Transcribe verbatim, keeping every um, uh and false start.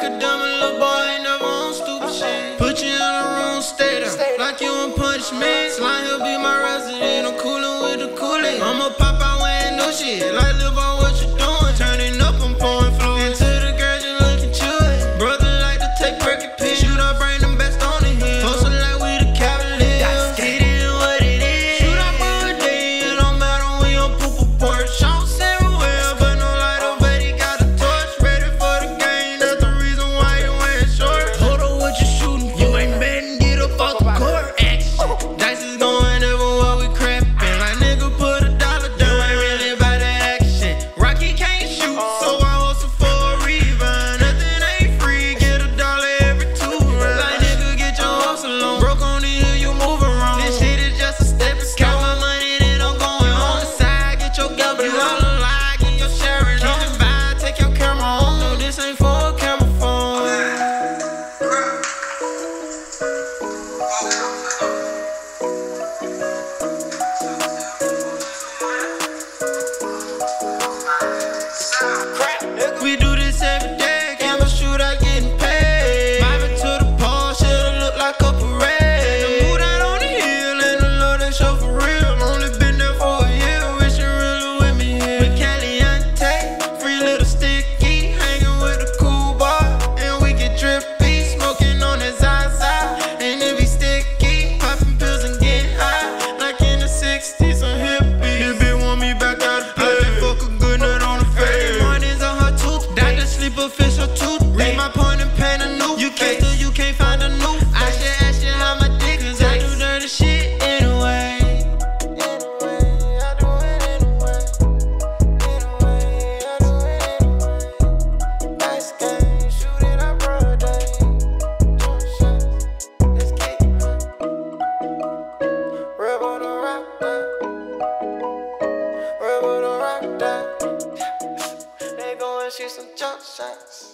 like a dumb little boy, ain't never on stupid shit. Put you in the wrong state up, like you on punishment. Slime, he'll be my resident, I'm coolin' with the Kool-Aid. I'ma pop out wearing no shit, like live on what you doing. Turning up, I'm pouring fluid. To the girls, you looking chewy. Brother like to take perky pills. Shoot up, bring them best on the hill. Postin' like we the Cavaliers. It is what it is. Shoot up all day, it don't matter when you poop a porch. Shots everywhere, but no light on, but he got a torch. Ready for the game, that's the reason why you wearing shorts. Hold on, what you shooting? You ain't betting, get up off the court. Action. Dice is going everywhere we crappin'. Like nigga put a dollar down. You ain't really about that action. Rocky can't shoot, so I hustle for a rebound. Nothing ain't free, get a dollar every two rounds. Like nigga, get your hustle on. Broke on the hill, you moving wrong. This shit is just a stepping stone. Count my money, then I'm going on the side. Get your gabble, you all alive, get your sharing. Keep the vibe, take your camera on. No, this ain't for a camera phone. We do this every day, camera shootout getting paid. Vibing to the pole, shit'll look like a parade. The mood out on the hill and the Lord that show for real. Only been there for a year, wish you really with me here. With Caliente, free little sticky, hanging with a cool boy, and we get drippy, smoking on that Zaza, and it be sticky, popping pills and getting high, like in the sixties, I'm hippie. This bitch want me back out of play. I just fuck a good nut on the face. Mornings on her tooth, doctor sleep official tooth. Read my point and paint a new. You can't do, you can't find a new. I should ask you how my dick, cause I do dirty shit anyway. Anyway, I do it anyway. Anyway, I do it anyway. Nice game, shoot it up broad day. Doing shots, let's kick it. Rebel to rock that. Rebel to rock that. They gon' shoot some jump shots.